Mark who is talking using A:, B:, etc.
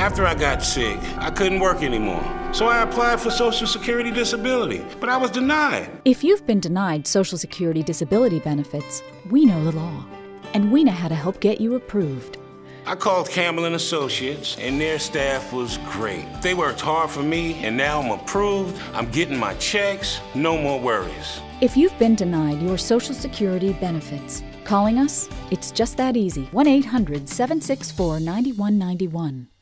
A: After I got sick, I couldn't work anymore. So I applied for Social Security disability, but I was denied.
B: If you've been denied Social Security disability benefits, we know the law, and we know how to help get you approved.
A: I called Campbell and Associates, and their staff was great. They worked hard for me, and now I'm approved. I'm getting my checks. No more worries.
B: If you've been denied your Social Security benefits, calling us, it's just that easy. 1-800-764-9191.